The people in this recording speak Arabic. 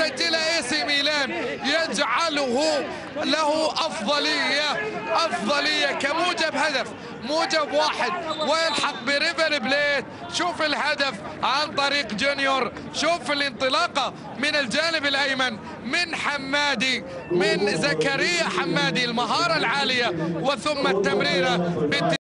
يسجل اي سي ميلان يجعله له افضليه كموجب هدف، موجب واحد، ويلحق بريفر بليت. شوف الهدف عن طريق جونيور، شوف الانطلاقه من الجانب الايمن من حمادي، من زكريا حمادي، المهاره العاليه، وثم التمريره